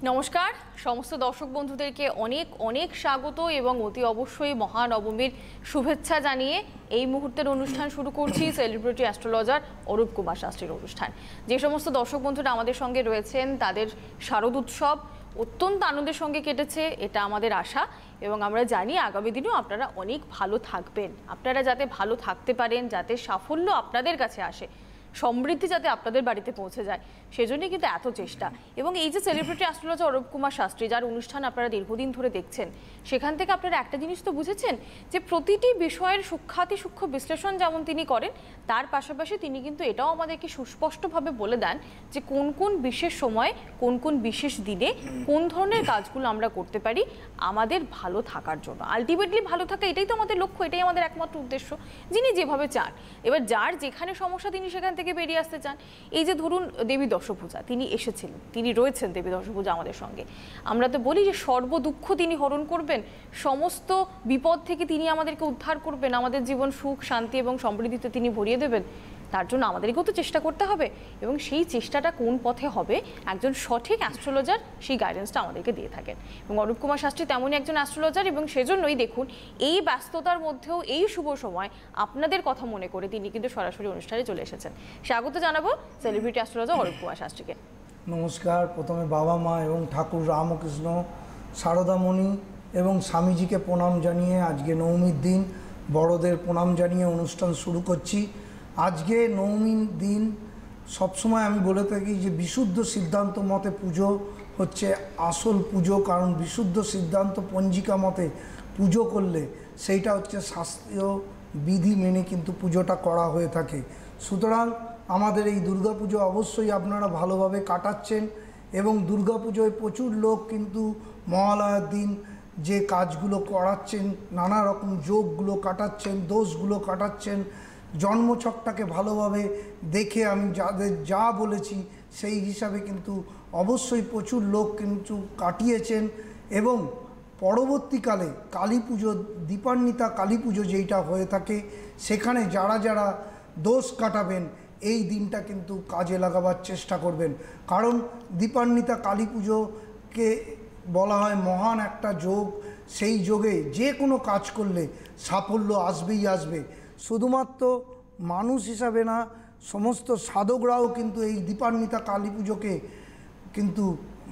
নমস্কার সমস্ত দর্শক বন্ধুদেরকে অনেক অনেক স্বাগত এবং অতি অবশ্যই মহানবমীর শুভেচ্ছা জানিয়ে এই মুহূর্তের অনুষ্ঠান শুরু করছি সেলিব্রিটি অ্যাস্ট্রোলজার অরূপ কুমার শাস্ত্রীর অনুষ্ঠান। যে সমস্ত দর্শক বন্ধুরা আমাদের সঙ্গে রয়েছেন তাদের শারদ উৎসব অত্যন্ত আনন্দের সঙ্গে কেটেছে, এটা আমাদের আশা এবং আমরা জানি আগামী দিনেও আপনারা অনেক ভালো থাকবেন। আপনারা যাতে ভালো থাকতে পারেন, যাতে সাফল্য আপনাদের কাছে আসে, সমৃদ্ধি যাতে আপনাদের বাড়িতে পৌঁছে যায়, সেজন্যই কিন্তু এত চেষ্টা। এবং এই যে সেলিব্রিটি অ্যাস্ট্রোলজার অরূপ কুমার শাস্ত্রী, যার অনুষ্ঠান আপনারা দীর্ঘদিন ধরে দেখছেন, সেখান থেকে আপনারা একটা জিনিস তো বুঝেছেন যে প্রতিটি বিষয়ের সূক্ষ্মাতি সূক্ষ্ম বিশ্লেষণ যেমন তিনি করেন, তার পাশাপাশি তিনি কিন্তু এটাও আমাদেরকে সুস্পষ্টভাবে বলে দেন যে কোন কোন বিশেষ সময়ে, কোন কোন বিশেষ দিনে কোন ধরনের কাজগুলো আমরা করতে পারি আমাদের ভালো থাকার জন্য। আলটিমেটলি ভালো থাকা এটাই তো আমাদের লক্ষ্য, এটাই আমাদের একমাত্র উদ্দেশ্য। যিনি যেভাবে চান, এবার যার যেখানে সমস্যা তিনি সেখান থেকে বেরিয়ে আসতে চান। এই যে ধরুন দেবী দশভূজা, তিনি এসেছিলেন, তিনি রয়েছেন দেবী দশভূজা আমাদের সঙ্গে। আমরা তো বলি যে সর্বদুঃখ তিনি হরণ করবেন, সমস্ত বিপদ থেকে তিনি আমাদেরকে উদ্ধার করবেন, আমাদের জীবন সুখ শান্তি এবং সমৃদ্ধিতে তিনি ভরিয়ে দেবেন। তার জন্য আমাদেরকেও তো চেষ্টা করতে হবে এবং সেই চেষ্টাটা কোন পথে হবে একজন সঠিক অ্যাস্ট্রোলজার সেই গাইডেন্সটা আমাদেরকে দিয়ে থাকেন। এবং অরূপ কুমার শাস্ত্রী তেমনই একজন অ্যাস্ট্রোলজার এবং সেজন্যই দেখুন এই ব্যস্ততার মধ্যেও এই শুভ সময় আপনাদের কথা মনে করে তিনি কিন্তু সরাসরি অনুষ্ঠানে চলে এসেছেন। স্বাগত জানাবো সেলিব্রিটি অ্যাস্ট্রোলজার অরূপ কুমার শাস্ত্রীকে। নমস্কার। প্রথমে বাবা মা এবং ঠাকুর রামকৃষ্ণ সারদামণি এবং স্বামীজিকে প্রণাম জানিয়ে আজকে নবমীর দিন বড়দের প্রণাম জানিয়ে অনুষ্ঠান শুরু করছি। আজকে নবমীর দিন সবসময় আমি বলে থাকি যে বিশুদ্ধ সিদ্ধান্ত মতে পুজো হচ্ছে আসল পুজো, কারণ বিশুদ্ধ সিদ্ধান্ত পঞ্জিকা মতে পুজো করলে সেইটা হচ্ছে শাস্ত্রীয় বিধি মেনে কিন্তু পুজোটা করা হয়ে থাকে। সুতরাং আমাদের এই দুর্গাপুজো অবশ্যই আপনারা ভালোভাবে কাটাচ্ছেন এবং দুর্গাপুজোয় প্রচুর লোক কিন্তু মহালয়ার দিন যে কাজগুলো করাচ্ছেন, নানা রকম যোগগুলো কাটাচ্ছেন, দোষগুলো কাটাচ্ছেন, জন্মছকটাকে ভালোভাবে দেখে আমি যাদের যা বলেছি সেই হিসাবে কিন্তু অবশ্যই প্রচুর লোক কিন্তু কাটিয়েছেন। এবং পরবর্তীকালে কালী পুজো, দীপান্বিতা কালী পুজো যেইটা হয়ে থাকে, সেখানে যারা যারা দোষ কাটাবেন এই দিনটা কিন্তু কাজে লাগাবার চেষ্টা করবেন, কারণ দীপান্বিতা কালী পুজোকে বলা হয় মহান একটা যোগ। সেই যোগে যে কোনো কাজ করলে সাফল্য আসবেই আসবে। শুধুমাত্র মানুষ হিসাবে না, সমস্ত সাধকরাও কিন্তু এই দীপান্বিতা কালী পুজোকে কিন্তু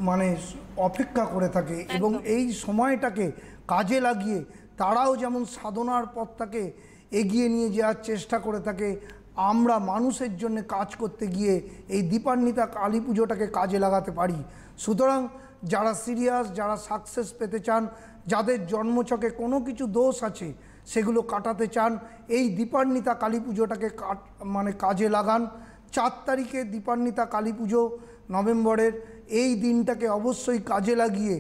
অপেক্ষা করে থাকে এবং এই সময়টাকে কাজে লাগিয়ে তারাও যেমন সাধনার পথটাকে এগিয়ে নিয়ে যাওয়ার চেষ্টা করে থাকে। আমরা মানুষের জন্য কাজ করতে গিয়ে এই দীপান্বিতা কালী পুজোটাকে কাজে লাগাতে পারি। সুতরাং যারা সিরিয়াস, যারা সাকসেস পেতে চান, যাদের জন্মছকে কোনো কিছু দোষ আছে সেগুলো কাটাতে চান, এই দীপান্বিতা কালী পুজোটাকে কাজে লাগান। 4 তারিখে দীপান্বিতা কালী পুজো নভেম্বরের, এই দিনটাকে অবশ্যই কাজে লাগিয়ে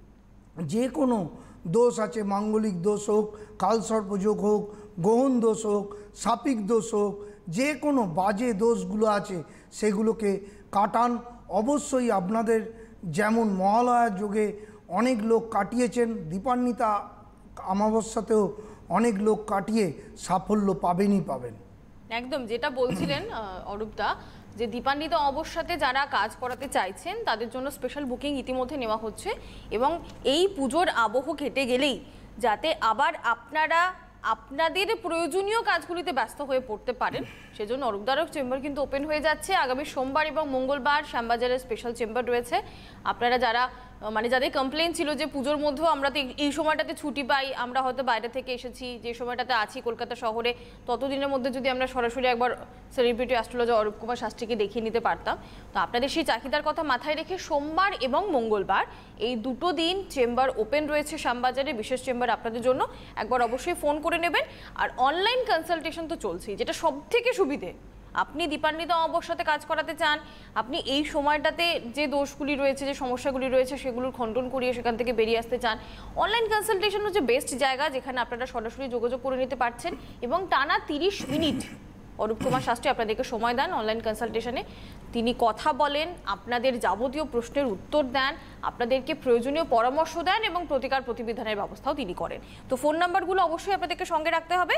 যে কোনো দোষ আছে, মাঙ্গলিক দোষ হোক, কালসর্পযোগ হোক, গ্রহণ দোষ হোক, সাপিক দোষ হোক, যে কোনো বাজে দোষগুলো আছে সেগুলোকে কাটান। অবশ্যই আপনাদের যেমন মহালয়ার যোগে অনেক লোক কাটিয়েছেন, দীপান্বিতা অমাবস্যাতেও অনেক লোক কাটিয়ে সাফল্য পাবেনই পাবেন। একদম যেটা বলছিলেন অরূপদা, যে দীপান্বিতা অমাবস্যাতে যারা কাজ করাতে চাইছেন তাদের জন্য স্পেশাল বুকিং ইতিমধ্যে নেওয়া হচ্ছে এবং এই পুজোর আবহ কেটে গেলেই যাতে আবার আপনারা আপনাদের প্রয়োজনীয় কাজগুলিতে ব্যস্ত হয়ে পড়তে পারেন, সেজন্য অরূপদারক চেম্বার কিন্তু ওপেন হয়ে যাচ্ছে। আগামী সোমবার এবং মঙ্গলবার শ্যামবাজারের স্পেশাল চেম্বার রয়েছে। আপনারা যারা যাদের কমপ্লেন ছিল যে পুজোর মধ্যেও আমরা তো এই সময়টাতে ছুটি পাই, আমরা হয়তো বাইরে থেকে এসেছি, যে সময়টাতে আছি কলকাতা শহরে, ততদিনের মধ্যে যদি আমরা সরাসরি একবার সেলিব্রিটি অ্যাস্ট্রোলজার অরূপ কুমার শাস্ত্রীকে দেখিয়ে নিতে পারতাম, তো আপনাদের সেই চাহিদার কথা মাথায় রেখে সোমবার এবং মঙ্গলবার এই দুটো দিন চেম্বার ওপেন রয়েছে শ্যামবাজারে, বিশেষ চেম্বার আপনাদের জন্য। একবার অবশ্যই ফোন করে নেবেন। আর অনলাইন কনসালটেশন তো চলছেই, যেটা সব থেকে সুবিধে। আপনি দীপান্বিতা অমাবস্যাতে কাজ করাতে চান, আপনি এই সময়টাতে যে দোষগুলি রয়েছে, যে সমস্যাগুলি রয়েছে সেগুলোর খণ্ডন করিয়ে সেখান থেকে বেরিয়ে আসতে চান, অনলাইন কনসালটেশন হচ্ছে বেস্ট জায়গা যেখানে আপনারা সরাসরি যোগাযোগ করে নিতে পারছেন এবং টানা 30 মিনিট অরূপ কুমার শাস্ত্রী আপনাদেরকে সময় দেন অনলাইন কনসালটেশনে, তিনি কথা বলেন, আপনাদের যাবতীয় প্রশ্নের উত্তর দেন, আপনাদেরকে প্রয়োজনীয় পরামর্শ দেন এবং প্রতিকার প্রতিবিধানের ব্যবস্থাও তিনি করেন। তো ফোন নাম্বারগুলো অবশ্যই আপনাদেরকে সঙ্গে রাখতে হবে।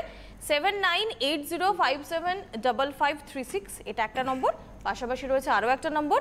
7980575536 এটা একটা নম্বর, পাশাপাশি রয়েছে আরও একটা নম্বর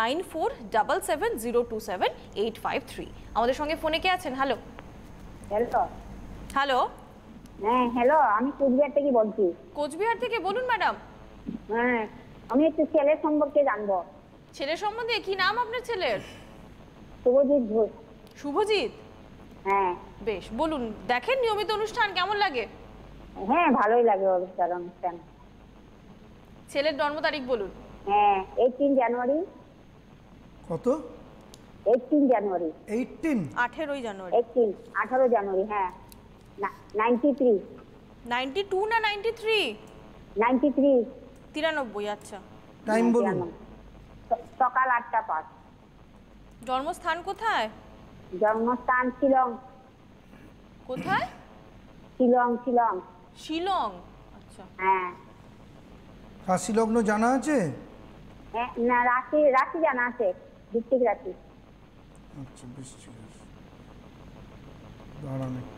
9477027853। আমাদের সঙ্গে ফোনে কে আছেন? Hello hello. হ্যালো, হ্যাঁ হ্যালো, আমি কুচবিহার থেকে বলছি। কোচবিহার থেকে বলুন ম্যাডাম। হ্যাঁ, আমি একটু ছেলের সম্পর্কে জানবো। ছেলের সম্বন্ধে কি নাম আপনার ছেলের? শুভজিৎ ঘোষ। শুভজিৎ, হ্যাঁ বেশ, বলুন। দেখেন নিয়মিত অনুষ্ঠান, কেমন লাগে? হ্যাঁ, ভালোই লাগে অনুষ্ঠান। ছেলের জন্ম তারিখ বলুন। হ্যাঁ, 18 জানুয়ারি। কত? 18 জানুয়ারি। 18? 18 জানুয়ারি। 18 জানুয়ারি, হ্যাঁ। 93। 92 না 93? 93। 93, আচ্ছা। টাইম বলুন। সকাল 8টা 5। জন্মস্থান কোথায়? জন্মস্থান শিলং। কোথায়? শিলং। শিলং, আচ্ছা। হ্যাঁ। রাশি লগ্ন জানা আছে? হ্যাঁ, না, রাশি জানা আছে, বৃশ্চিক রাশি। আচ্ছা, বৃশ্চিক রাশি। দাঁড়ান একটু।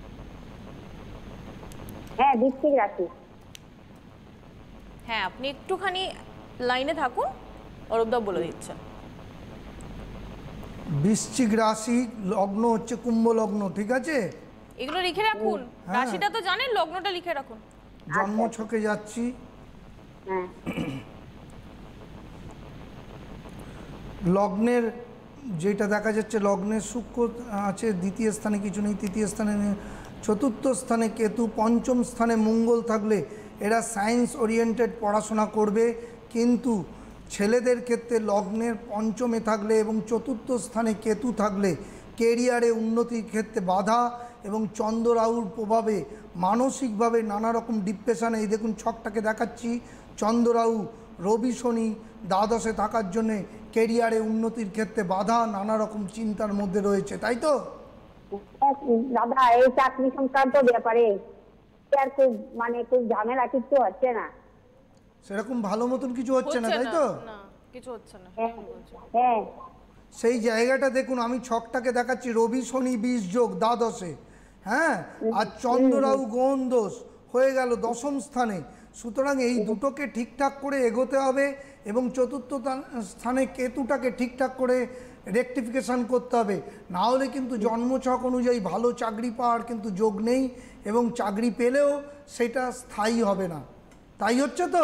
হ্যাঁ, বৃশ্চিক রাশি। হ্যাঁ, আপনি একটুখানি লাইনে থাকুন, অরূপদা বলে দিচ্ছেন। বৃশ্চিক রাশি, লগ্ন হচ্ছে কুম্ভ লগ্ন, ঠিক আছে? এগুলো লিখে রাখুন, হ্যাঁ। রাশিটা তো জানেন, লগ্নটা লিখে রাখুন। জন্ম ছকে যাচ্ছি। হ্যাঁ। লগ্নের যেটা দেখা যাচ্ছে, লগ্নের শুক্র আছে, দ্বিতীয় স্থানে কিছু নেই, তৃতীয় স্থানে নেই, চতুর্থ স্থানে কেতু, পঞ্চম স্থানে মঙ্গল থাকলে এরা সায়েন্স ওরিয়েন্টেড পড়াশোনা করবে। কিন্তু ছেলেদের ক্ষেত্রে লগ্নের পঞ্চমে থাকলে এবং চতুর্থ স্থানে কেতু থাকলে কেরিয়ারে উন্নতির ক্ষেত্রে বাধা এবং চন্দ্র রাহুর প্রভাবে মানসিকভাবে নানা রকম ডিপ্রেশনে, এই দেখুন ছকটাকে দেখাচ্ছি, চন্দ্র রাহু রবি শনি দ্বাদশে থাকার জন্যে কেরিয়ারে উন্নতির ক্ষেত্রে বাধা, নানা রকম চিন্তার মধ্যে রয়েছে, তাই তো? দাদা, এই চাকরি সংক্রান্ত ব্যাপারে আর খুব ঝামেলা কিছু হচ্ছে না। সেরকম ভালো মতন কিছু হচ্ছে না, তাই তো? না, কিছু হচ্ছে না। হ্যাঁ। সেই জায়গাটা দেখুন, আমি ছকটাকে দেখাচ্ছি, রবি শনি 20 যোগ দ্বাদশে, হ্যাঁ, আর চন্দ্র রাহু গ্রহণ দোষ হয়ে গেল দশম স্থানে। সুতরাং এই দুটোকে ঠিকঠাক করে এগোতে হবে এবং চতুর্থ স্থানে কেতুটাকে ঠিকঠাক করে রেকটিফিকেশান করতে হবে। না হলে কিন্তু জন্মছক অনুযায়ী ভালো চাকরি পাওয়ার কিন্তু যোগ নেই এবং চাকরি পেলেও সেটা স্থায়ী হবে না। তাই হচ্ছে তো?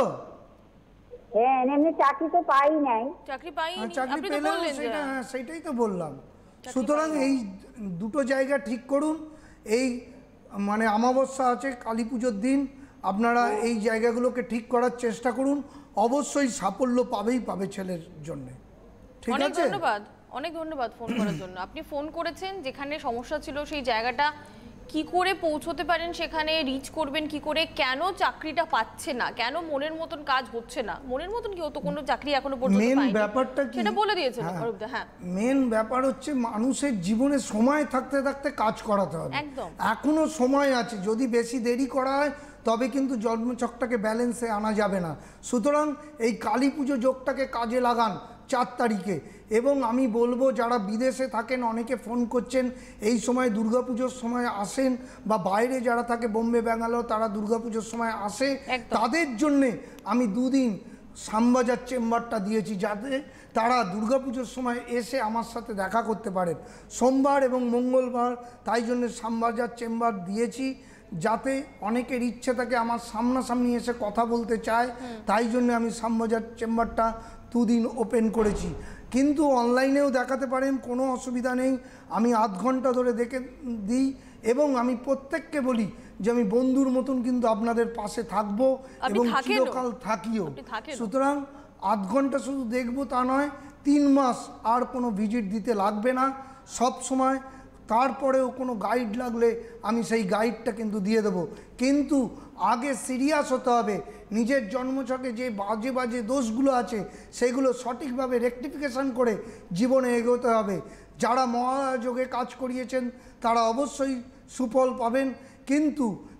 হ্যাঁ, এমনি চাকরি তো পাই নাই। চাকরি পাইনি, চাকরি আপনি তো পেলেও বললেন যে সেটা, হ্যাঁ, সেটাই তো বললাম। সুতরাং এই দুটো জায়গা ঠিক করুন। এই অমাবস্যা আছে, কালী পুজোর দিন আপনারা এই জায়গাগুলোকে ঠিক করার চেষ্টা করুন। অবশ্যই সাফল্য পাবে ছেলের জন্য, ঠিক অনেক আছে? অনেক ধন্যবাদ ফোন করার জন্য। আপনি ফোন করেছেন, যেখানে সমস্যা ছিল সেই জায়গাটা কি করে পৌঁছতে পারেন, সেখানে রিচ করবেন কি করে, কেন চাকরিটা পাচ্ছে না, কেন মনের মতন কাজ হচ্ছে না, মনের মতন কি হতো, কোনো চাকরি এখনো পর্যন্ত মেন পাইনি, ব্যাপারটা কি সেটা বলে দিয়েছেন অরূপদা। হ্যাঁ, মেন ব্যাপার হচ্ছে মানুষের জীবনে সময় থাকতে থাকতে কাজ করাতে হবে। একদম। এখনো সময় আছে, যদি বেশি দেরি করা হয় তবে কিন্তু জন্মছকটাকে ব্যালেন্সে আনা যাবে না। সুতরাং এই কালী পুজো যোগটাকে কাজে লাগান 4 তারিখে। এবং আমি বলবো, যারা বিদেশে থাকেন, অনেকে ফোন করছেন, এই সময় দুর্গাপুজোর সময় আসেন, বা বাইরে যারা থাকে বোম্বে ব্যাঙ্গালোর, তারা দুর্গাপুজোর সময় আসে, তাদের জন্যে আমি 2 দিন শ্যামবাজার চেম্বারটা দিয়েছি, যাতে তারা দুর্গাপুজোর সময় এসে আমার সাথে দেখা করতে পারেন সোমবার এবং মঙ্গলবার। তাই জন্য শ্যামবাজার চেম্বার দিয়েছি, যাতে অনেকের ইচ্ছে থাকে আমার সামনাসামনি এসে কথা বলতে চায়। তাই জন্য আমি শ্যামবাজার চেম্বারটা 2 দিন ওপেন করেছি। কিন্তু অনলাইনেও দেখাতে পারেন, কোনো অসুবিধা নেই। আমি আধ ঘন্টা ধরে দেখে দিই এবং আমি প্রত্যেককে বলি যে আমি বন্ধুর মতন কিন্তু আপনাদের পাশে থাকবো এবং চিরকাল থাকিও। সুতরাং আধ ঘন্টা শুধু দেখবো তা নয়, 3 মাস আর কোনো ভিজিট দিতে লাগবে না। সব সময় তারপরেও কোনো গাইড লাগলে আমি সেই গাইডটা কিন্তু দিয়ে দেবো। কিন্তু আগে সিরিয়াস হতে হবে, নিজের জন্মছকে যে বাজে বাজে দোষগুলো আছে সেগুলো সঠিকভাবে রেকটিফিকেশান করে জীবনে এগোতে হবে। যারা মহাযোগে কাজ করিয়েছেন তারা অবশ্যই সুফল পাবেন, কিন্তু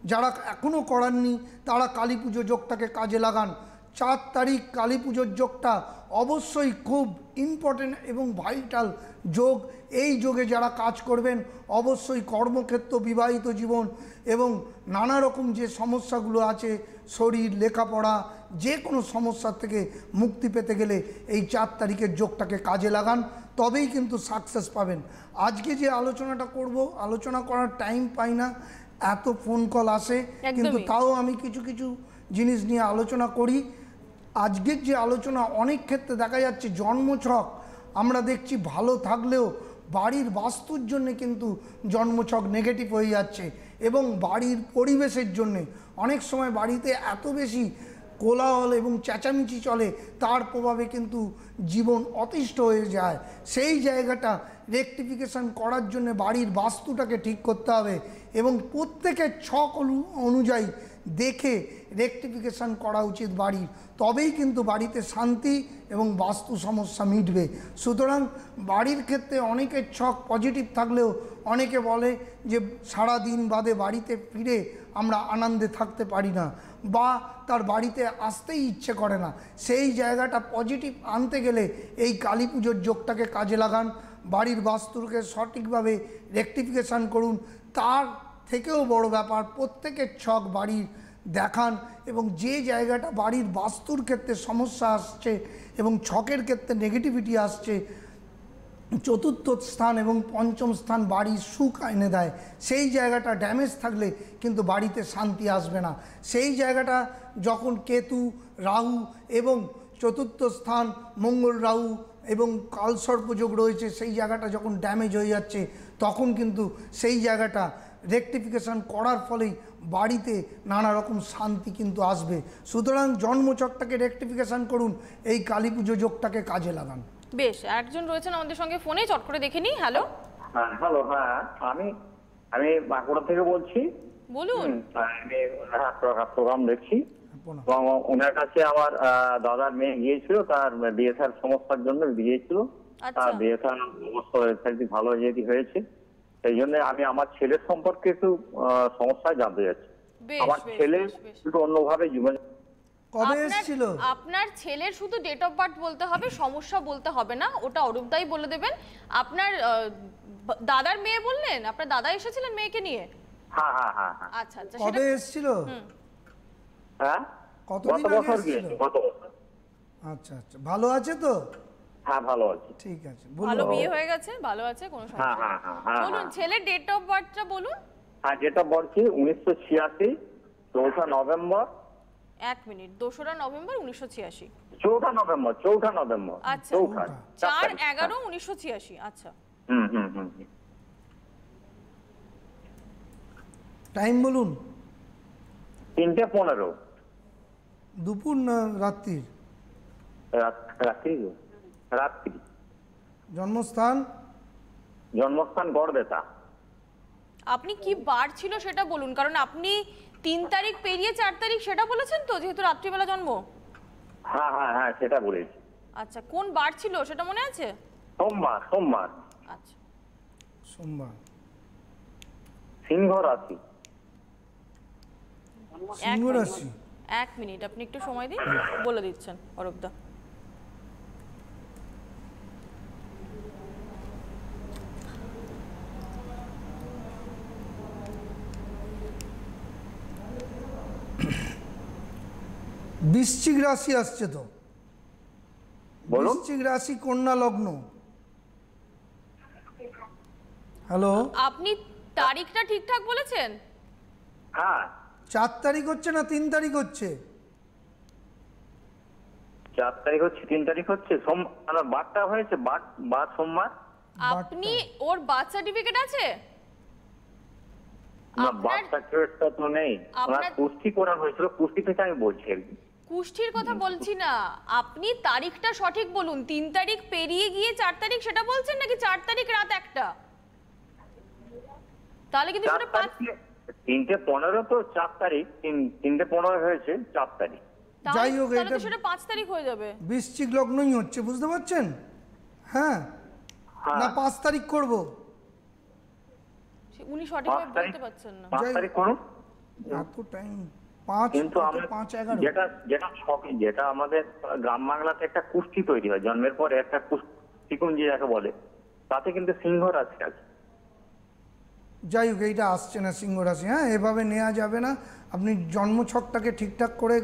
যারা এখনও করাননি তারা কালী পুজো যোগটাকে কাজে লাগান। 4 তারিখ কালী পুজোর যোগটা অবশ্যই খুব ইম্পর্টেন্ট এবং ভাইটাল যোগ। এই যোগে যারা কাজ করবেন অবশ্যই কর্মক্ষেত্র, বিবাহিত জীবন এবং নানা রকম যে সমস্যাগুলো আছে, শরীর, লেখাপড়া, যে কোনো সমস্যার থেকে মুক্তি পেতে গেলে এই 4 তারিখের যোগটাকে কাজে লাগান, তবেই কিন্তু সাকসেস পাবেন। আজকে যে আলোচনাটা করব, আলোচনা করার টাইম পাই না, এত ফোন কল আসে, কিন্তু তাও আমি কিছু কিছু জিনিস নিয়ে আলোচনা করি। আজকের যে আলোচনা, অনেক ক্ষেত্রে দেখা যাচ্ছে জন্মছক আমরা দেখছি ভালো থাকলেও বাড়ির বাস্তুর জন্যে কিন্তু জন্মছক নেগেটিভ হয়ে যাচ্ছে, এবং বাড়ির পরিবেশের জন্যে অনেক সময় বাড়িতে এত বেশি কোলাহল এবং চেঁচামেচি চলে, তার প্রভাবে কিন্তু জীবন অতিষ্ঠ হয়ে যায়। সেই জায়গাটা রেকটিফিকেশান করার জন্য বাড়ির বাস্তুটাকে ঠিক করতে হবে এবং প্রত্যেকের ছক অনুযায়ী দেখে রেকটিফিকেশান করা উচিত বাড়ির, তবেই কিন্তু বাড়িতে শান্তি এবং বাস্তু সমস্যা মিটবে। সুতরাং বাড়ির ক্ষেত্রে অনেকের ছক পজিটিভ থাকলেও অনেকে বলে যে সারা দিন বাদে বাড়িতে ফিরে আমরা আনন্দে থাকতে পারি না, বা তার বাড়িতে আসতেই ইচ্ছে করে না। সেই জায়গাটা পজিটিভ আনতে গেলে এই কালী পুজোর যোগটাকে কাজে লাগান, বাড়ির বাস্তুকে সঠিকভাবে রেকটিফিকেশান করুন। তার থেকেও বড় ব্যাপার, প্রত্যেকের ছক বাড়ির দেখান এবং যে জায়গাটা বাড়ির বাস্তুর ক্ষেত্রে সমস্যা আসছে এবং ছকের ক্ষেত্রে নেগেটিভিটি আসছে, 4র্থ স্থান এবং 5ম স্থান বাড়ির সুখ এনে দেয়, সেই জায়গাটা ড্যামেজ থাকলে কিন্তু বাড়িতে শান্তি আসবে না। সেই জায়গাটা যখন কেতু, রাহু এবং 4র্থ স্থান মঙ্গল, রাহু এবং কালসর্পযোগ রয়েছে, সেই জায়গাটা যখন ড্যামেজ হয়ে যাচ্ছে, তখন কিন্তু সেই জায়গাটা রেকটিফিকেশান করার ফলেই বাড়িতে নানা রকম শান্তি কিন্তু আসবে। সুতরাং জন্মচকটাকে রেকটিফিকেশান করুন, এই কালী পুজো যোগটাকে কাজে লাগান। বেশ, একজন রয়েছেন আমাদের সঙ্গে ফোনে, চট করে দেখে নিই। হ্যালো। হ্যালো, হ্যাঁ, আমি বাঁকুড়া থেকে বলছি। বলুন। আমি প্রোগ্রাম দেখছি এবং ওনার কাছে আমার দাদার মেয়ে গিয়েছিল, তার বিয়ে থার সমস্যার জন্য গিয়েছিল। তার বিয়ে থার অবস্থা ভালো যেটি হয়েছে, সেই জন্য আমি আমার ছেলের সম্পর্কে একটু সমস্যায় জানতে যাচ্ছি। আমার ছেলে একটু অন্যভাবে জীবন। কবে এসেছিল? আপনার ছেলের শুধু ডেট অফ বার্থ বলতে হবে, সমস্যা বলতে হবে না, ওটা অরূপদাই বলে দেবেন। আপনার দাদার মেয়ে বললেন, আপনার দাদা এসেছিলেন মেয়েকে নিয়ে? হ্যাঁ হ্যাঁ হ্যাঁ। আচ্ছা আচ্ছা। কবে এসেছিল? হ্যাঁ, কতদিন আগে এসেছিল? গত বছর। আচ্ছা আচ্ছা, ভালো আছে তো? হ্যাঁ, ভালো আছে। ঠিক আছে, ভালো বিয়ে হয়ে গেছে, ভালো আছে, কোনো সমস্যা নেই। বলুন ছেলের ডেট অফ বার্থটা বলুন। হ্যাঁ, date of birth 1986, 4 November. 1 minute, 2রা নভেম্বর 1986। 4 নভেম্বর। আচ্ছা, 4/11/1986। আচ্ছা। টাইম বলুন। 3:15। দুপুর না রাত্রি? রাত্রি। জন্মস্থান গড়বেতা। আপনি কি বার ছিল সেটা বলুন, কারণ আপনি 3 তারিখ পেরিয়ে 4 তারিখ সেটা বলেছেন তো, যেহেতু রাত্রিবেলা জন্ম। হ্যাঁ হ্যাঁ হ্যাঁ, সেটা বলেছি। আচ্ছা, কোন বার ছিল সেটা মনে আছে? সোমবার। আচ্ছা, সোমবার। সিংহ রাশি। সিংহ রাশি। 1 মিনিট, আপনি একটু সময় দিন, বলে দিচ্ছেন অরূপদা। বৃশ্চিক রাশি আসছে তো? বৃশ্চিক রাশি, কন্যা লগ্ন। হ্যালো, আপনি তারিখটা ঠিকঠাক বলেছেন? হ্যাঁ। 4 তারিখ হচ্ছে না 3 তারিখ হচ্ছে? 4 তারিখ হচ্ছে, 3 তারিখ হচ্ছে। বারটা হয়েছে, বার সোমবার। আপনি ওর বার্থ সার্টিফিকেট আছে? না, বার্থ সার্টিফিকেটটা তো নেই। ওনার কুষ্টি করা হয়েছিল, কুষ্টি থেকে আমি বলছি। কুষ্ঠির কথা বলছি না, আপনি তারিখটা সঠিক বলুন। 3 তারিখ পেরিয়ে গিয়ে 4 তারিখ সেটা বলছেন, নাকি 4 তারিখ রাত 1টা? তাহলে কিন্তু সেটা 3:15 তো 4 তারিখ, 3:15 হয়েছে 4 তারিখ। যাই হোক, এটা সেটা 5 তারিখ হয়ে যাবে। বৃশ্চিক লগ্নই হচ্ছে, বুঝতে পারছেন? হ্যাঁ, না 5 তারিখ করব? উনি সঠিকভাবে বলতে পারছেন না। 5 তারিখ করুন। এত টাইম 5 কিন্তু আমরা 5-11 যেটা আমাদের গ্রাম বাংলাতে একটা কুষ্টি তৈরি হয় জন্মের পরে, একটা কুষ্টিকুঞ্জি যাকে বলে, তাতে কিন্তু সিংহ রাশি আছে। যাই হোক, এইটা আসছে না সিংহ রাশি। হ্যাঁ, এভাবে নেওয়া যাবে না। আপনি জন্মছকটাকে ঠিকঠাক করে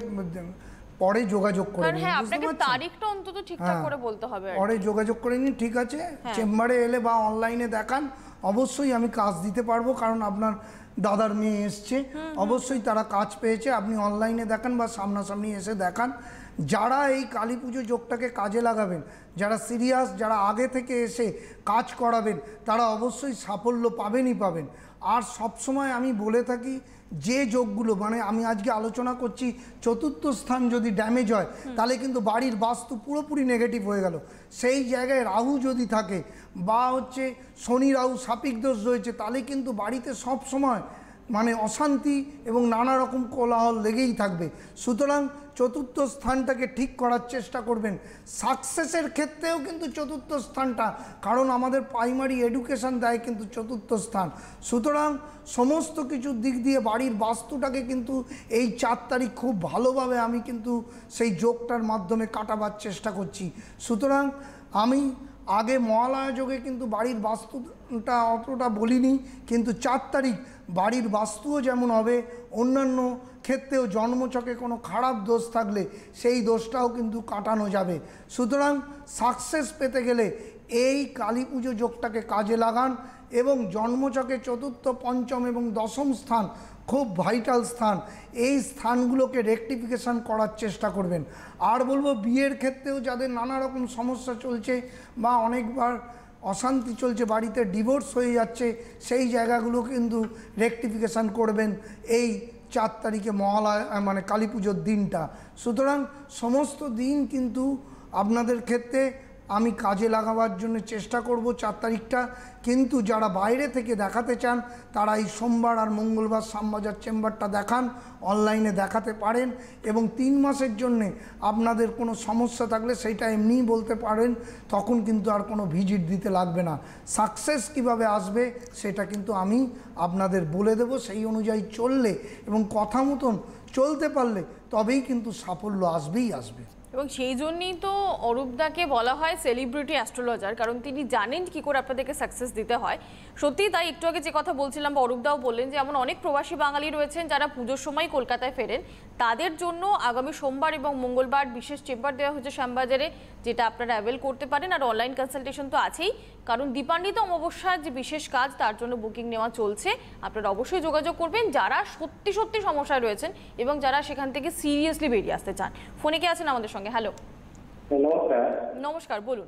পরে যোগাযোগ করে নিন। হ্যাঁ, আপনাকে তারিখটা অন্তত ঠিকঠাক করে বলতে হবে। পরে যোগাযোগ করে নিন, ঠিক আছে? চেম্বারে এলে বা অনলাইনে দেখান, অবশ্যই আমি কাজ দিতে পারবো, কারণ আপনার দাদার মেয়ে এসছে, অবশ্যই তারা কাজ পেয়েছে। আপনি অনলাইনে দেখান বা সামনাসামনি এসে দেখান। যারা এই কালী পুজো যোগটাকে কাজে লাগাবেন, যারা সিরিয়াস, যারা আগে থেকে এসে কাজ করাবেন, তারা অবশ্যই সাফল্য পাবেনই পাবেন। আর সবসময় আমি বলে থাকি, যে যোগগুলো মানে আমি আজকে আলোচনা করছি, চতুর্থ স্থান যদি ড্যামেজ হয় তাহলে কিন্তু বাড়ির বাস্তু পুরোপুরি নেগেটিভ হয়ে গেল। সেই জায়গায় রাহু যদি থাকে বা হচ্ছে শনি রাহু সাপিক দোষ রয়েছে, তাহলে কিন্তু বাড়িতে সব সময় মানে অশান্তি এবং নানা রকম কোলাহল লেগেই থাকবে। সুতরাং চতুর্থ স্থানটাকে ঠিক করার চেষ্টা করবেন। সাকসেসের ক্ষেত্রেও কিন্তু চতুর্থ স্থানটা, কারণ আমাদের প্রাইমারি এডুকেশন দেয় কিন্তু চতুর্থ স্থান। সুতরাং সমস্ত কিছুর দিক দিয়ে বাড়ির বাস্তুটাকে কিন্তু এই 4 তারিখ খুব ভালোভাবে আমি কিন্তু সেই যোগটার মাধ্যমে কাটাবার চেষ্টা করছি। সুতরাং আমি আগে মহালয়া যোগে কিন্তু বাড়ির বাস্তুটা অতটা বলিনি, কিন্তু 4 তারিখ বাড়ির বাস্তুও যেমন হবে, অন্যান্য ক্ষেত্রেও জন্মছকে কোনো খারাপ দোষ থাকলে সেই দোষটাও কিন্তু কাটানো যাবে। সুতরাং সাকসেস পেতে গেলে এই কালী পুজো যোগটাকে কাজে লাগান এবং জন্মছকে চতুর্থ, পঞ্চম এবং দশম স্থান খুব ভাইটাল স্থান, এই স্থানগুলোকে রেকটিফিকেশান করার চেষ্টা করবেন। আর বলবো, বিয়ের ক্ষেত্রেও যাদের নানা রকম সমস্যা চলছে বা অনেকবার অশান্তি চলছে, বাড়িতে ডিভোর্স হয়ে যাচ্ছে, সেই জায়গাগুলো কিন্তু রেকটিফিকেশান করবেন এই 4 তারিখে মহালয়া মানে কালী পুজোর দিনটা। সুতরাং সমস্ত দিন কিন্তু আপনাদের ক্ষেত্রে আমি কাজে লাগাবার জন্য চেষ্টা করব 4 তারিখটা। কিন্তু যারা বাইরে থেকে দেখাতে চান তারা এই সোমবার আর মঙ্গলবার শ্যামবাজার চেম্বারটা দেখান, অনলাইনে দেখাতে পারেন এবং 3 মাসের জন্যে আপনাদের কোনো সমস্যা থাকলে সেইটা এমনিই বলতে পারেন, তখন কিন্তু আর কোনো ভিজিট দিতে লাগবে না। সাকসেস কিভাবে আসবে সেটা কিন্তু আমি আপনাদের বলে দেব। সেই অনুযায়ী চললে এবং কথা মতন চলতে পারলে তবেই কিন্তু সাফল্য আসবেই আসবে। এবং সেই জন্যই তো অরূপদাকে বলা হয় সেলিব্রিটি অ্যাস্ট্রোলজার, কারণ তিনি জানেন কি করে আপনাদেরকে সাকসেস দিতে হয়। সত্যি তাই, একটু আগে যে কথা বলছিলাম বা অরূপদাও বললেন যে এমন অনেক প্রবাসী বাঙালি রয়েছেন যারা পুজোর সময় কলকাতায় ফেরেন, তাদের জন্য আগামী সোমবার এবং মঙ্গলবার বিশেষ চেম্বার দেওয়া হচ্ছে শ্যামবাজারে, যেটা আপনারা অ্যাভেল করতে পারেন। আর অনলাইন কনসালটেশন তো আছেই, কারণ দীপান্বিত অমাবস্যার যে বিশেষ কাজ তার জন্য বুকিং নেওয়া চলছে। আপনারা অবশ্যই যোগাযোগ করবেন যারা সত্যি সত্যি সমস্যায় রয়েছেন এবং যারা সেখান থেকে সিরিয়াসলি বেরিয়ে আসতে চান। ফোনে কে আছেন আমাদের সঙ্গে? হ্যালো, নমস্কার। নমস্কার, বলুন।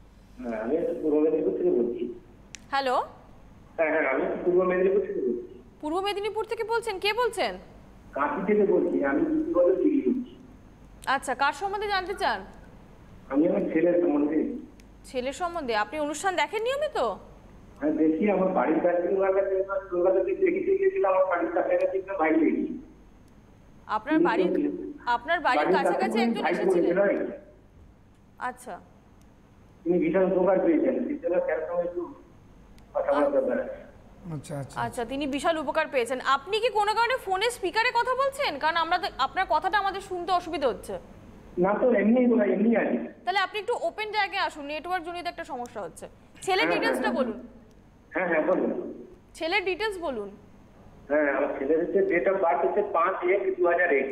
আমি পূর্ব মেদিনীপুর থেকে বলছি। হ্যালো, হ্যাঁ, আমি পূর্ব মেদিনীপুর থেকে বলছি। পূর্ব মেদিনীপুর থেকে বলছেন? কে বলছেন? কাঁথি থেকে বলছি। আমি ডিগ্রি করছি। আচ্ছা, কার সম্বন্ধে জানতে চান? আমি আমার ছেলের সম্বন্ধে। ছেলের সম্বন্ধে? আপনি অনুষ্ঠান দেখেন নিয়মিত? হ্যাঁ, দেখি। আমার বাড়ির কাছে কলকাতাতে দেখে গিয়েছিলাম। আমার বাড়ির কাছাকাছি একটা ভাই দেখি। আপনার বাড়ির কাছাকাছি একজন এসেছিলেন? আচ্ছা, তিনি ভীষণ উপকার পেয়েছেন। স্যার সঙ্গে একটু কথা বলার দরকার আছে। আচ্ছা, তিনি বিশাল উপকার পেয়েছেন। আপনি কি কোনো কারণে ফোনে স্পিকারে কথা বলছেন? কারণ আমরা আপনার কথাটা আমাদের শুনতে অসুবিধা হচ্ছে। না তো, এমনি আছে। তাহলে আপনি একটু ওপেন জায়গায় আসুন, নেটওয়ার্ক জনিত একটা সমস্যা হচ্ছে। ছেলের ডিটেইলসটা বলুন। হ্যাঁ, বলুন। ছেলের ডিটেইলস বলুন। হ্যাঁ, আমার ছেলের হচ্ছে ডেট অফ বার্থ হচ্ছে 5/1/2001।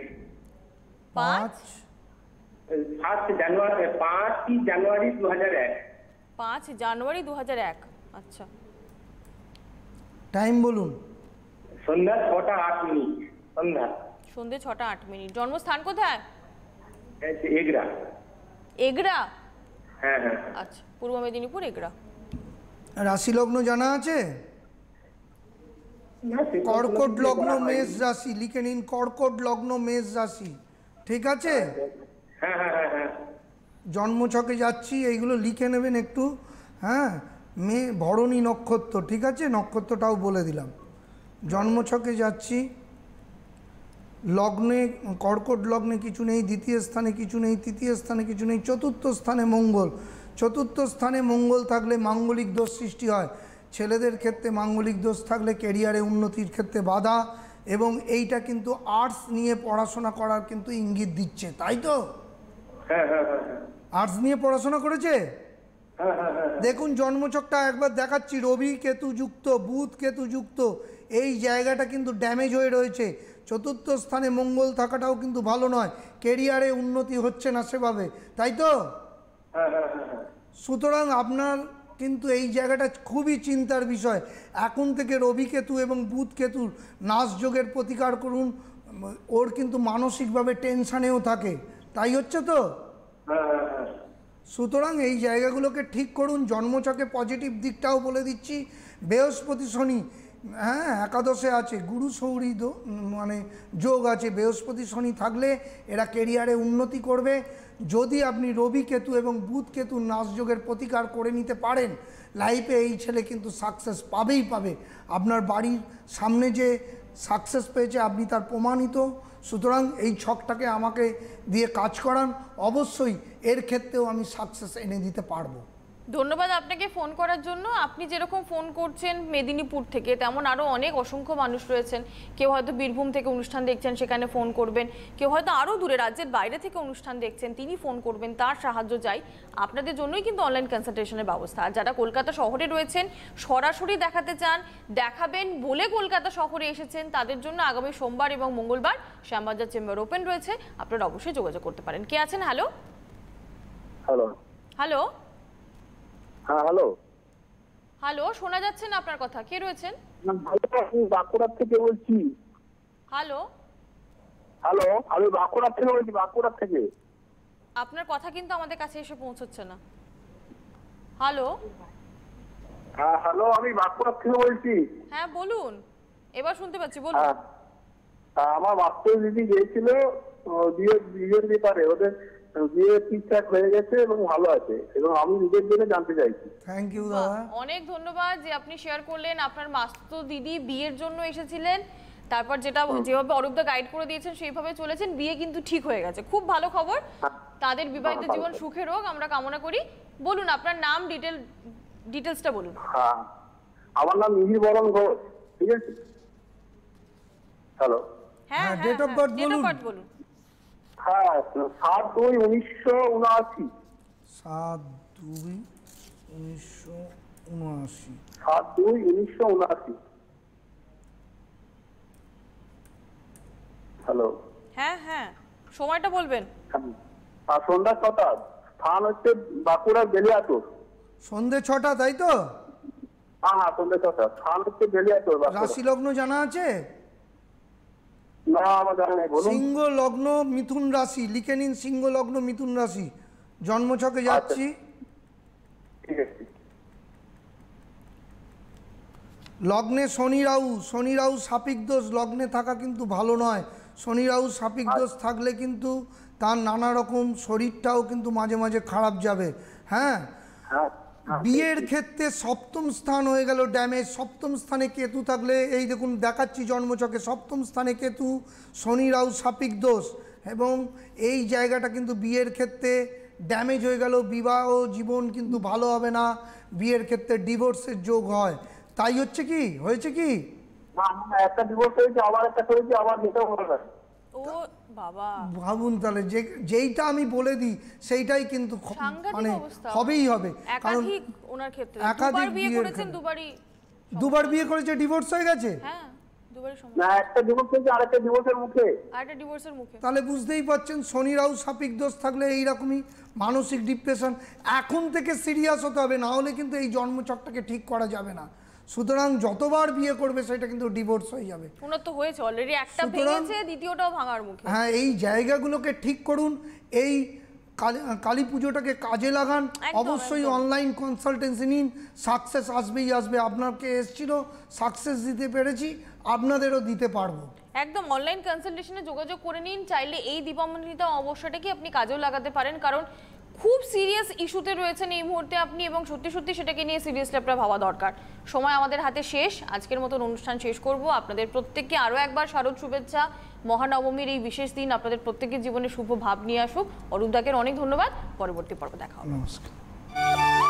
5 জানুয়ারি 2001। 5 জানুয়ারি 2001। আচ্ছা, টাইম বলুন। সন্ধ্যা 6টা 8 মিনিট। সন্ধ্যে 6টা 8 মিনিট। জন্মস্থান কোথায়? এগরা। এগরা? হ্যাঁ। আচ্ছা, পূর্ব মেদিনীপুর, এগরা। রাশি লগ্ন জানা আছে? কর্কট লগ্ন মেষ রাশি, লিখে নিন। কর্কট লগ্ন মেষ রাশি, ঠিক আছে? হ্যাঁ। জন্মছকে যাচ্ছি, এইগুলো লিখে নেবেন একটু। হ্যাঁ, ভরণী নক্ষত্র, ঠিক আছে? নক্ষত্রটাও বলে দিলাম। জন্মছকে যাচ্ছি, লগ্নে কর্কট লগ্নে কিছু নেই, দ্বিতীয় স্থানে কিছু নেই, তৃতীয় স্থানে কিছু নেই, চতুর্থ স্থানে মঙ্গল। চতুর্থ স্থানে মঙ্গল থাকলে মাঙ্গলিক দোষ সৃষ্টি হয়। ছেলেদের ক্ষেত্রে মাঙ্গলিক দোষ থাকলে ক্যারিয়ারে উন্নতির ক্ষেত্রে বাধা এবং এইটা কিন্তু আর্টস নিয়ে পড়াশোনা করার কিন্তু ইঙ্গিত দিচ্ছে, তাই তো? হ্যাঁ হ্যাঁ হ্যাঁ হ্যাঁ আর্টস নিয়ে পড়াশোনা করেছে। হ্যাঁ হ্যাঁ হ্যাঁ দেখুন জন্মছকটা একবার দেখাচ্ছি, রবি কেতু যুক্ত, বুধ কেতু যুক্ত, এই জায়গাটা কিন্তু ড্যামেজ হয়ে রয়েছে। চতুর্থ স্থানে মঙ্গল থাকাটাও কিন্তু ভালো নয়, কেরিয়ারে উন্নতি হচ্ছে না সেভাবে, তাই তো? হ্যাঁ হ্যাঁ হ্যাঁ হ্যাঁ সুতরাং আপনার কিন্তু এই জায়গাটা খুবই চিন্তার বিষয়। এখন থেকে রবি কেতু এবং বুধ কেতুর নাশ যোগের প্রতিকার করুন, ওর কিন্তু মানসিকভাবে টেনশানেও থাকে, তাই হচ্ছে তো? হ্যাঁ হ্যাঁ হ্যাঁ সুতরাং এই জায়গাগুলোকে ঠিক করুন। জন্মছকে পজিটিভ দিকটাও বলে দিচ্ছি, বৃহস্পতি শনি, হ্যাঁ, একাদশে আছে, গুরু সৌরি মানে যোগ আছে। বৃহস্পতি শনি থাকলে এরা কেরিয়ারে উন্নতি করবে। যদি আপনি রবি কেতু এবং বুধ কেতু নাশ যোগের প্রতিকার করে নিতে পারেন, লাইফে এই ছেলে কিন্তু সাকসেস পাবেই পাবে। আপনার বাড়ির সামনে যে সাকসেস পেয়েছে আপনি তার প্রমাণিত। সুতরাং এই ছকটাকে আমাকে দিয়ে কাজ করান, অবশ্যই এর ক্ষেত্রেও আমি সাকসেস এনে দিতে পারবো। ধন্যবাদ আপনাকে ফোন করার জন্য। আপনি যেরকম ফোন করছেন মেদিনীপুর থেকে, তেমন আরও অনেক অসংখ্য মানুষ রয়েছেন। কেউ হয়তো বীরভূম থেকে অনুষ্ঠান দেখছেন, সেখানে ফোন করবেন। কেউ হয়তো আরও দূরে রাজ্যের বাইরে থেকে অনুষ্ঠান দেখছেন, তিনি ফোন করবেন, তার সাহায্য চাই। আপনাদের জন্যই কিন্তু অনলাইন কনসালটেশনের ব্যবস্থা। আর যারা কলকাতা শহরে রয়েছেন, সরাসরি দেখাতে চান, দেখাবেন বলে কলকাতা শহরে এসেছেন, তাদের জন্য আগামী সোমবার এবং মঙ্গলবার শ্যামবাজার চেম্বার ওপেন রয়েছে। আপনারা অবশ্যই যোগাযোগ করতে পারেন। কে আছেন? হ্যালো হ্যালো হ্যালো হ্যাঁ হ্যালো হ্যালো, শোনা যাচ্ছে না আপনার কথা। কে রয়েছেন? আমি বাঁকুড়ার থেকে বলছি। হ্যালো হ্যালো, আমি বাঁকুড়ার থেকে বলছি, বাঁকুড়ার থেকে। আপনার কথা কিন্তু আমাদের কাছে এসে পৌঁছচ্ছে না। হ্যালো হ্যাঁ হ্যালো, আমি বাঁকুড়ার থেকে বলছি। হ্যাঁ বলুন, এবার শুনতে পাচ্ছি, বলুন। হ্যাঁ, আমার বাস্তব দিদি গিয়েছিল বিয়ের ব্যাপারে, ওদের বিয়ে ঠিকঠাক হয়ে গেছে এবং ভালো আছে, এবং আমি নিজের জন্য জানতে চাইছি। থ্যাংক ইউ দাদা, অনেক ধন্যবাদ যে আপনি শেয়ার করলেন। আপনার মাস্তো দিদি বিয়ের জন্য এসেছিলেন, তারপর যেভাবে অরূপদা গাইড করে দিয়েছেন সেইভাবে চলেছেন, বিয়ে কিন্তু ঠিক হয়ে গেছে। খুব ভালো খবর, তাদের বিবাহিত জীবন সুখের হোক আমরা কামনা করি। বলুন আপনার নাম, ডিটেলসটা বলুন। হ্যাঁ, আমার নাম মিহির বরণ ঘোষ, ঠিক আছে? হ্যালো, হ্যাঁ, ডেট অফ বার্থ বলুন। হ্যাঁ, 7/2/1979। 7/2/1979। 7/2/1979। হ্যালো, হ্যাঁ হ্যাঁ, সময়টা বলবেন। আর সন্ধ্যা 6টা, স্থান হচ্ছে বাঁকুড়ার বেলিয়াতোর। সন্ধে 6টা, তাই তো? হ্যাঁ হ্যাঁ, সন্ধ্যা 6টা, স্থান হচ্ছে বেলিয়াতোর। রাশি লগ্ন জানা আছে? না, আমার জানা নেই, বলুন। সিংহ লগ্ন মিথুন রাশি, লিখে নিন সিংহ লগ্ন মিথুন রাশি। জন্মছকে যাচ্ছি। ঠিক আছে। লগ্নে শনি রাহু সাপিক দোষ লগ্নে থাকা কিন্তু ভালো নয়। শনি রাহু সাপিক দোষ থাকলে কিন্তু তার নানা রকম শরীরটাও কিন্তু মাঝে মাঝে খারাপ যাবে। হ্যাঁ, হ্যাঁ, বিয়ের ক্ষেত্রে সপ্তম স্থান হয়ে গেল ড্যামেজ। সপ্তম স্থানে কেতু থাকলে, এই দেখুন দেখাচ্ছি জন্মছকে, সপ্তম স্থানে কেতু, শনি রাহু সাপিক দোষ, এবং এই জায়গাটা কিন্তু বিয়ের ক্ষেত্রে ড্যামেজ হয়ে গেল। বিবাহ জীবন কিন্তু ভালো হবে না, বিয়ের ক্ষেত্রে ডিভোর্সের যোগ হয়। তাই হচ্ছে কি, হয়েছে কি? না, একটা ডিভোর্স হয়েছে, আবার একটা করেছি, আবার যেটাও হলো না। ও বাবা, ভাবুন তাহলে, যেইটা আমি বলে দিই সেইটাই কিন্তু মানে হবেই হবে। কারণ একাধিক ওনার ক্ষেত্রে একাধিক বিয়ে বিয়ের করেছেন, দুবার বিয়ে করেছে, ডিভোর্স হয়ে গেছে। হ্যাঁ, দুবারই সমস্যা। না, একটা ডিভোর্স হয়েছে, আরেকটা ডিভোর্সের মুখে। আরেকটা ডিভোর্সের মুখে। তাহলে বুঝতেই পারছেন, শনি রাহু সাপিক দোষ থাকলে এইরকমই মানসিক ডিপ্রেশন। এখন থেকে সিরিয়াস হতে হবে, না হলে কিন্তু এই জন্মচক্রটাকে ঠিক করা যাবে না। সুতরাং যতবার বিয়ে করবে সেটা কিন্তু ডিভোর্স হয়ে যাবে। ওনার তো হয়েছে অলরেডি, একটা ভেঙেছে, দ্বিতীয়টাও ভাঙার মুখে। হ্যাঁ, এই জায়গাগুলোকে ঠিক করুন। এই কালী পুজোটাকে কাজে লাগান। অবশ্যই অনলাইন কনসালটেন্সি নিন, সাকসেস আসবেই আসবে। আপনাকে এসেছিল, সাকসেস দিতে পেরেছি, আপনাদেরও দিতে পারবো। একদম অনলাইন কনসালটেশনে যোগাযোগ করে নিন। চাইলে এই দীপান্বিতা অবস্যাটাকে আপনি কাজেও লাগাতে পারেন, কারণ খুব সিরিয়াস ইস্যুতে রয়েছেন এই মুহূর্তে আপনি, এবং সত্যি সত্যি সেটাকে নিয়ে সিরিয়াসলি আপনার ভাবা দরকার। সময় আমাদের হাতে শেষ, আজকের মতন অনুষ্ঠান শেষ করব। আপনাদের প্রত্যেককে আরও একবার শারদ শুভেচ্ছা। মহানবমীর এই বিশেষ দিন আপনাদের প্রত্যেকের জীবনে শুভ ভাব নিয়ে আসুক। অরূপদাকে অনেক ধন্যবাদ। পরবর্তী পর্ব দেখা হবে। নমস্কার।